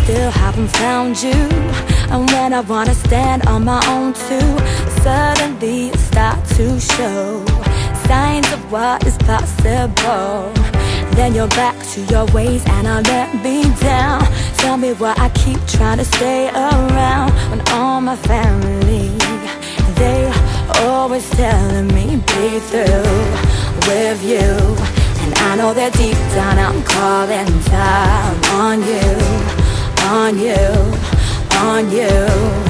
still haven't found you. And when I wanna stand on my own too, suddenly start to show signs of what is possible. Then you're back to your ways and I let me down. Tell me why I keep trying to stay around when all my family, they always telling me be through with you. And I know that deep down I'm calling time on you, on you, on you.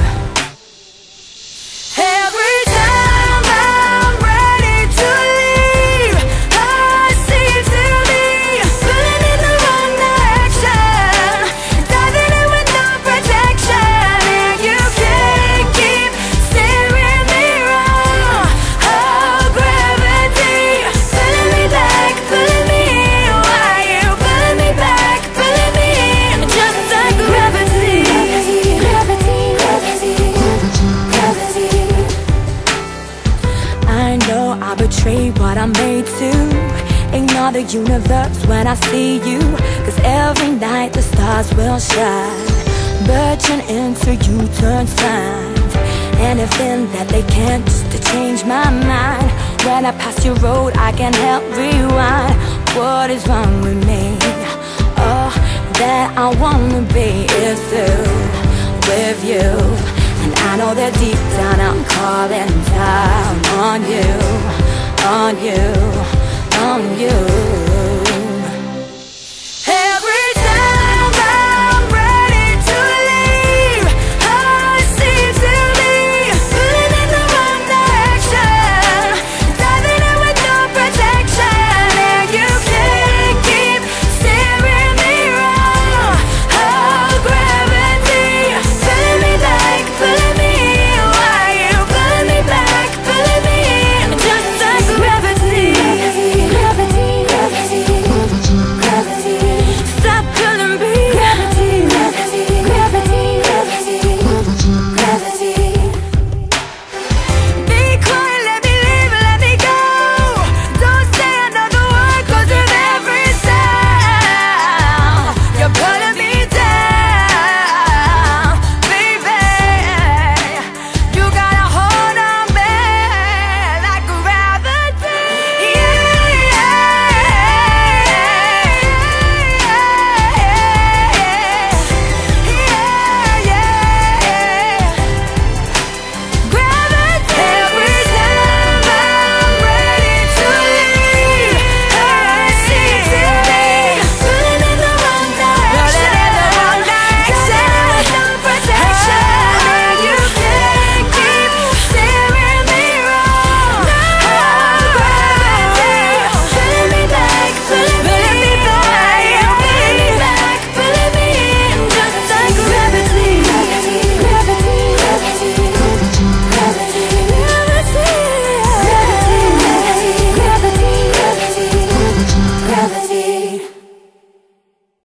Every time I'm ready to leave, I seem to be pulling in the wrong direction, diving in with no protection, and you can't keep steering me wrong. Oh, gravity, pulling me back, pulling me in. Why you pulling me back, pulling me in? Just like gravity, gravity, gravity, gravity. I know I betrayed what I'm made to. Ignore the universe when I see you, 'cause every night the stars will shine, birching into U-turn signs. Anything that they can't just to change my mind. When I pass your road I can help rewind. What is wrong with me? All that I wanna be is through with you. And I know that deep down I'm calling time on you, on you, on you.